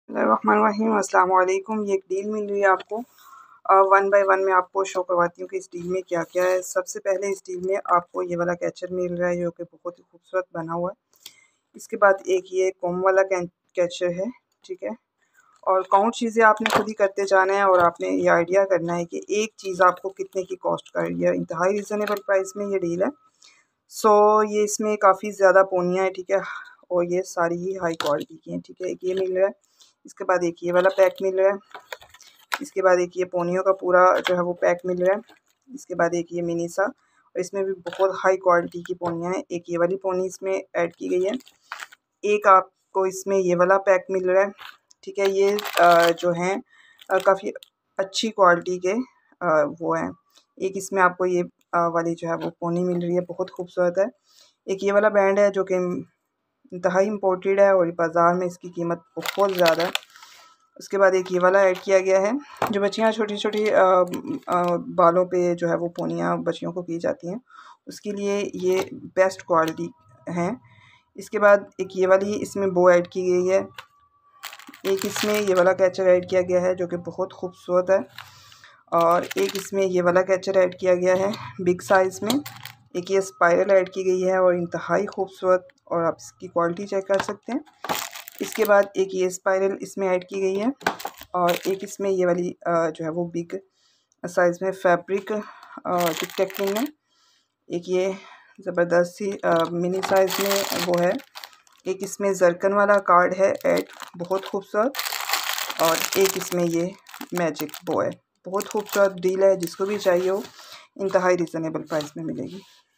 बिस्मिल्लाहिर्रहमानिर्रहीम, अस्सलाम वालेकुम। ये एक डील मिल रही है आपको। वन बाय वन मैं आपको शो करवाती हूँ कि इस डील में क्या क्या है। सबसे पहले इस डील में आपको ये वाला कैचर मिल रहा है जो कि बहुत ही खूबसूरत बना हुआ है। इसके बाद एक ये कॉम वाला कैचर है, ठीक है। और काउंट चीज़ें आपने खुद ही करते जाना है और आपने ये आइडिया करना है कि एक चीज़ आपको कितने की कॉस्ट कर रही है। इंतहाई रिजनेबल प्राइस में ये डील है। सो ये इसमें काफ़ी ज़्यादा पोनियाँ हैं, ठीक है, और ये सारी ही हाई क्वालिटी की हैं, ठीक है। एक ये मिल रहा है, इसके बाद एक ये वाला पैक मिल रहा है, इसके बाद एक ये पोनियों का पूरा जो है वो पैक मिल रहा है, इसके बाद एक ये मिनी सा, और इसमें भी बहुत हाई क्वालिटी की पोनियाँ हैं। एक ये वाली पोनी इसमें ऐड की गई है। एक आपको इसमें ये वाला पैक मिल रहा है, ठीक है। ये जो हैं काफ़ी अच्छी क्वालिटी के वो हैं। एक इसमें आपको ये वाली जो है वो पोनी मिल रही है, बहुत खूबसूरत है। एक ये वाला बैंड है जो कि इंतहाई इम्पोर्टेड है और बाज़ार में इसकी कीमत बहुत ज़्यादा है। उसके बाद एक ये वाला ऐड किया गया है, जो बच्चियाँ छोटी छोटी बालों पे जो है वो पोनियाँ बच्चियों को की जाती हैं, उसके लिए ये बेस्ट क्वालिटी हैं। इसके बाद एक ये वाली इसमें बो ऐड की गई है। एक इसमें ये वाला कैचर ऐड किया गया है जो कि बहुत खूबसूरत है, और एक इसमें ये वाला कैचर ऐड किया गया है बिग साइज़ में। एक ये स्पाइरल ऐड की गई है और इंतहाई खूबसूरत, और आप इसकी क्वालिटी चेक कर सकते हैं। इसके बाद एक ये स्पाइरल इसमें ऐड की गई है, और एक इसमें ये वाली जो है वो बिग साइज़ में फैब्रिक टिक टैक पिन है। एक ये ज़बरदस्त सी मिनी साइज़ में वो है। एक इसमें जरकन वाला कार्ड है ऐड, बहुत खूबसूरत, और एक इसमें ये मैजिक बो है। बहुत खूबसूरत डील है, जिसको भी चाहिए हो इंतहाई रिजनेबल प्राइस में मिलेगी।